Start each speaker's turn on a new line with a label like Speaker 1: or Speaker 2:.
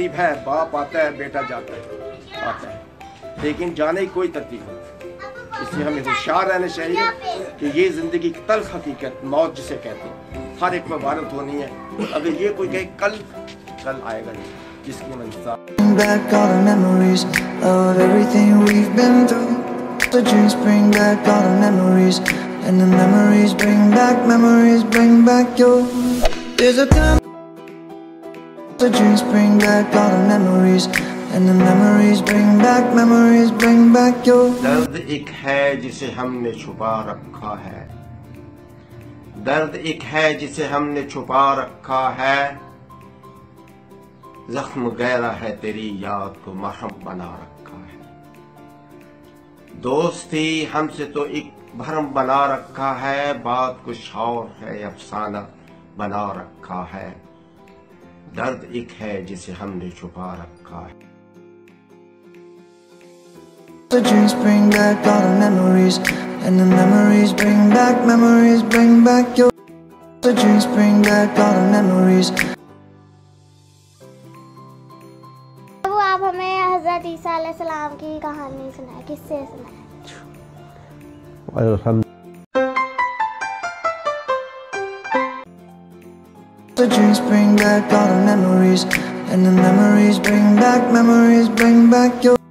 Speaker 1: तरतीब है, बाप आता है बेटा जाता है आता है, लेकिन जाने की कोई तरतीब नहीं। इसलिए हमें होशियार रहना चाहिए कि ये जिंदगी की तल्ख हकीकत मौत जिसे कहते हैं हर एक में वारत होनी है। अगर ये कोई कहे कल आएगा नहीं, जिसकी मंज़िल
Speaker 2: and the memories bring back your. There's a time the dreams bring back all the memories and the memories bring back your.
Speaker 1: दर्द एक है जिसे हमने छुपा रखा है, दर्द एक है जिसे हमने छुपा रखा है, जख्म गहरा है तेरी याद को मरहम बना रखा है। दोस्ती हमसे तो एक भरम बना रखा है, बात कुछ और है अफसाना बना रखा है। दर्द एक है जिसे हमने छुपा रखा है।
Speaker 2: The dreams bring back all the memories and the memories bring back your. The dreams bring back all the memories.
Speaker 3: अब आप हमें हज़रत ईसा अलैहिस्सलाम की कहानी सुनाए, किससे सुनाए?
Speaker 2: The dreams bring back all the memories and the memories bring back your.